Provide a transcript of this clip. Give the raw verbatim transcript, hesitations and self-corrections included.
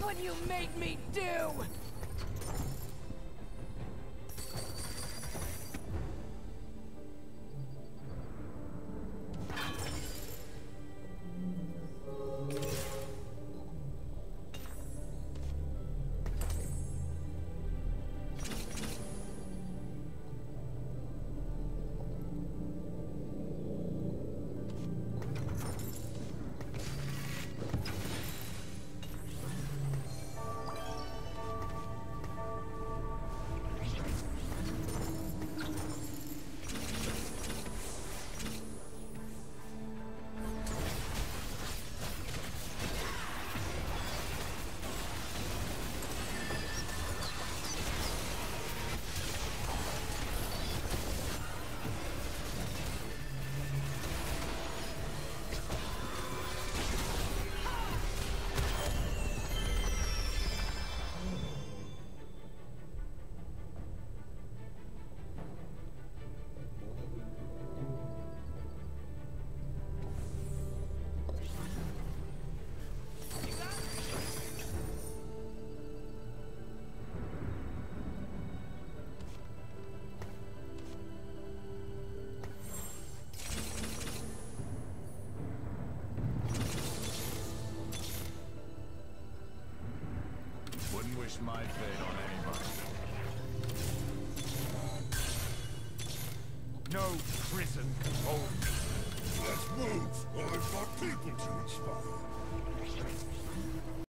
what you made me do! Wish my fate on anybody. No prison can hold me. Let's move, or I've got people to inspire.